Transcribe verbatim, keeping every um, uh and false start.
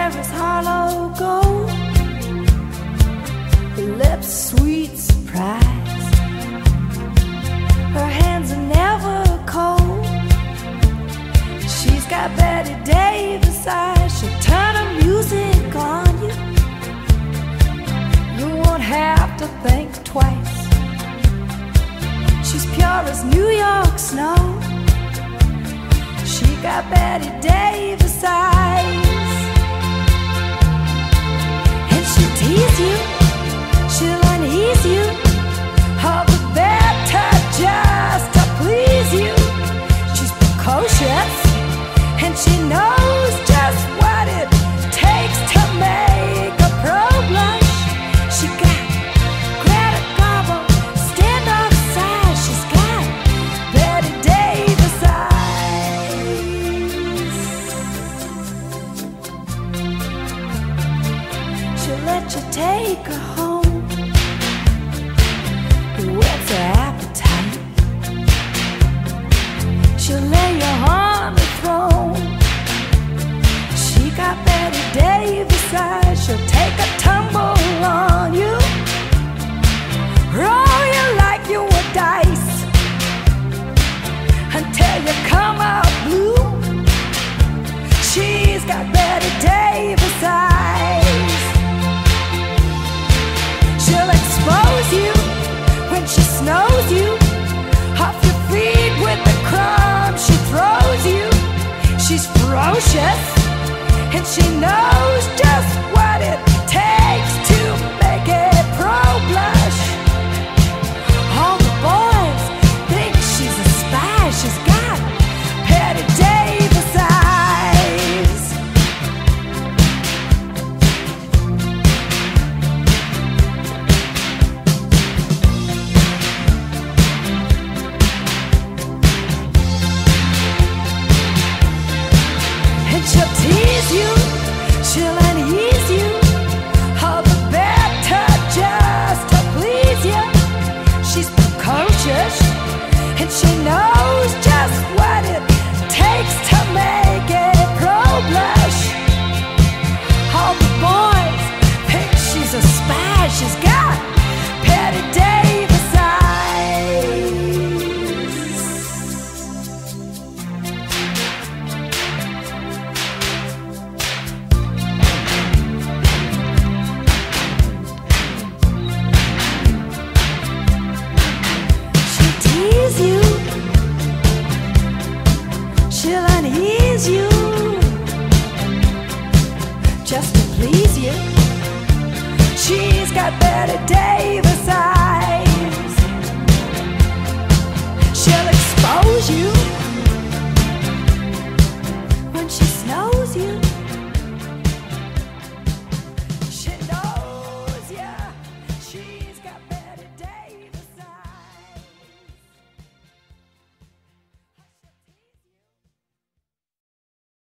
hair is hollow gold, her lips sweet surprise, her hands are never cold. She's got Betty Davis eyes, she'll turn her music on you. You won't have to think twice. She's pure as New York snow. She got Betty Davis eyes. And she'll tease you, she'll unease you, all the better just to please you. She's precocious, and she knows just what it takes to make a pro blush. She got Greta Garbo, stand outside. She's got Betty Davis eyes. She'll let you take her home, whets her appetite. She'll lay you on the throne. She got Betty Davis eyes. She'll take a tumble on you, roll you like you were dice, until you come out blue. She's got Betty Davis eyes. She'll expose you when she snows you off your feet with the crumbs she throws you. She's ferocious, and she knows just what it takes to make a pro blush. All the boys think she's a spy. She's got Betty Davis eyes. And she'll tease you, she'll unease you, all the better just to please you. She's precocious, and she knows just what it takes to make a pro blush. All the boys think she's a spy. She's got Betty Davis eyes. She'll tease you, she'll unease you, just to please you. She's got Betty Davis eyes.